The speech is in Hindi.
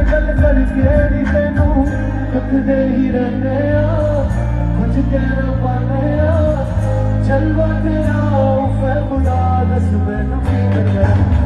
गल करके नी तेनू रखदे ही रहने कुछ कहना पाने चलवा तेरा उफे खुदा दस मैनू की कर